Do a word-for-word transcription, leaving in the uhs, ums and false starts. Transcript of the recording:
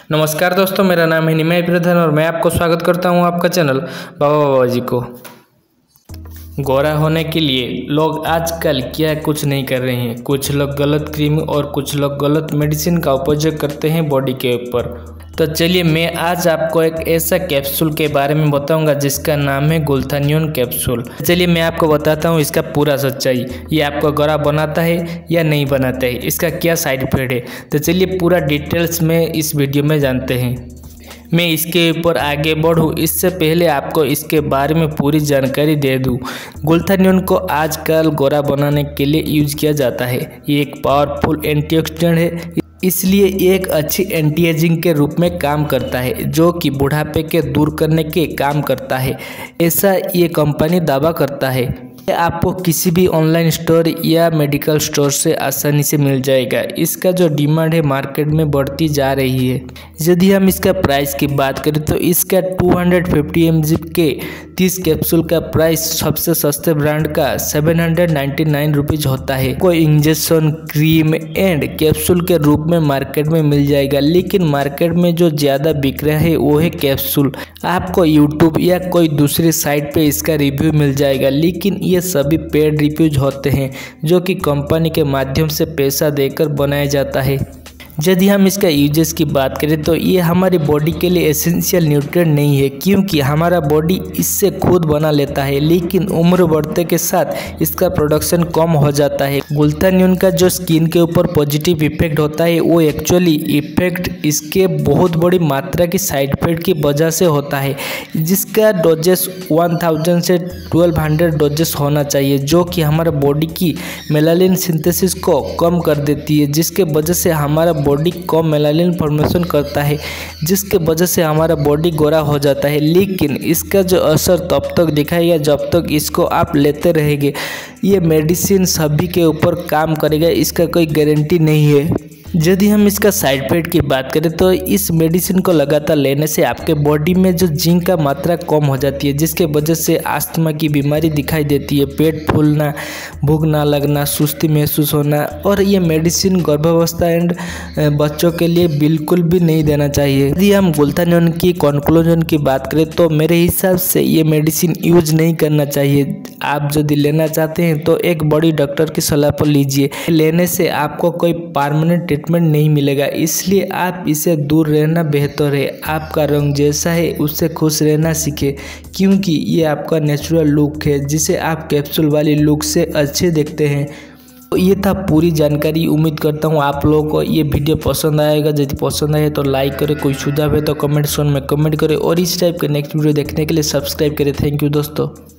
नमस्कार दोस्तों, मेरा नाम है निमय प्रधान और मैं आपको स्वागत करता हूं आपका चैनल बाबा बाबा जी को। गोरा होने के लिए लोग आजकल क्या कुछ नहीं कर रहे हैं। कुछ लोग गलत क्रीम और कुछ लोग गलत मेडिसिन का उपयोग करते हैं बॉडी के ऊपर। तो चलिए मैं आज आपको एक ऐसा कैप्सूल के बारे में बताऊंगा जिसका नाम है गुल्थानियोन कैप्सूल। चलिए मैं आपको बताता हूं इसका पूरा सच्चाई, ये आपको गोरा बनाता है या नहीं बनाता है, इसका क्या साइड इफेक्ट है। तो चलिए पूरा डिटेल्स में इस वीडियो में जानते हैं। मैं इसके ऊपर आगे बढ़ूँ इससे पहले आपको इसके बारे में पूरी जानकारी दे दूँ। गुल्थानियोन को आजकल गोरा बनाने के लिए यूज किया जाता है। ये एक पावरफुल एंटीऑक्सीडेंट है, इसलिए एक अच्छी एंटी एजिंग के रूप में काम करता है जो कि बुढ़ापे के दूर करने के काम करता है, ऐसा ये कंपनी दावा करता है। आपको किसी भी ऑनलाइन स्टोर या मेडिकल स्टोर से आसानी से मिल जाएगा। इसका जो डिमांड है मार्केट में बढ़ती जा रही है। यदि हम इसका प्राइस की बात करें तो इसका दो सौ पचास एम जी के तीस कैप्सूल का प्राइस सबसे सस्ते ब्रांड का सात सौ निन्यानवे रुपीज होता है। कोई इंजेक्शन, क्रीम एंड कैप्सूल के रूप में मार्केट में मिल जाएगा, लेकिन मार्केट में जो ज़्यादा बिक रहा है वो है कैप्सूल। आपको यूट्यूब या कोई दूसरी साइट पे इसका रिव्यू मिल जाएगा, लेकिन ये सभी पेड रिव्यूज होते हैं जो कि कंपनी के माध्यम से पैसा देकर बनाया जाता है। यदि हम इसका यूजेस की बात करें तो ये हमारी बॉडी के लिए एसेंशियल न्यूट्रिएंट नहीं है, क्योंकि हमारा बॉडी इससे खुद बना लेता है, लेकिन उम्र बढ़ते के साथ इसका प्रोडक्शन कम हो जाता है। गुल्थानियोन का जो स्किन के ऊपर पॉजिटिव इफेक्ट होता है वो एक्चुअली इफेक्ट इसके बहुत बड़ी मात्रा की साइड इफेक्ट की वजह से होता है, जिसका डोजेस एक हज़ार से बारह सौ डोजेस होना चाहिए, जो कि हमारा बॉडी की मेलानिन सिंथेसिस को कम कर देती है, जिसके वजह से हमारा बॉडी कम मेलानिन फॉर्मेशन करता है, जिसके वजह से हमारा बॉडी गोरा हो जाता है। लेकिन इसका जो असर तब तक दिखाएगा जब तक इसको आप लेते रहेंगे। ये मेडिसिन सभी के ऊपर काम करेगा, इसका कोई गारंटी नहीं है। यदि हम इसका साइड इफेक्ट की बात करें तो इस मेडिसिन को लगातार लेने से आपके बॉडी में जो जिंक का मात्रा कम हो जाती है, जिसके वजह से अस्थमा की बीमारी दिखाई देती है, पेट फूलना, भूख ना लगना, सुस्ती महसूस होना। और ये मेडिसिन गर्भावस्था एंड बच्चों के लिए बिल्कुल भी नहीं देना चाहिए। यदि हम गुल्थानियोन की कंक्लूजन की बात करें तो मेरे हिसाब से ये मेडिसिन यूज नहीं करना चाहिए। आप यदि लेना चाहते हैं तो एक बड़ी डॉक्टर की सलाह पर लीजिए। लेने से आपको कोई परमानेंट ट्रीटमेंट नहीं मिलेगा, इसलिए आप इसे दूर रहना बेहतर है। आपका रंग जैसा है उससे खुश रहना सीखें, क्योंकि ये आपका नेचुरल लुक है जिसे आप कैप्सूल वाली लुक से अच्छे दिखते हैं। तो ये था पूरी जानकारी। उम्मीद करता हूँ आप लोगों को ये वीडियो पसंद आएगा। यदि पसंद आए तो लाइक करें, कोई सुझाव है तो कमेंट सेक्शन में कमेंट करें और इस टाइप के नेक्स्ट वीडियो देखने के लिए सब्सक्राइब करें। थैंक यू दोस्तों।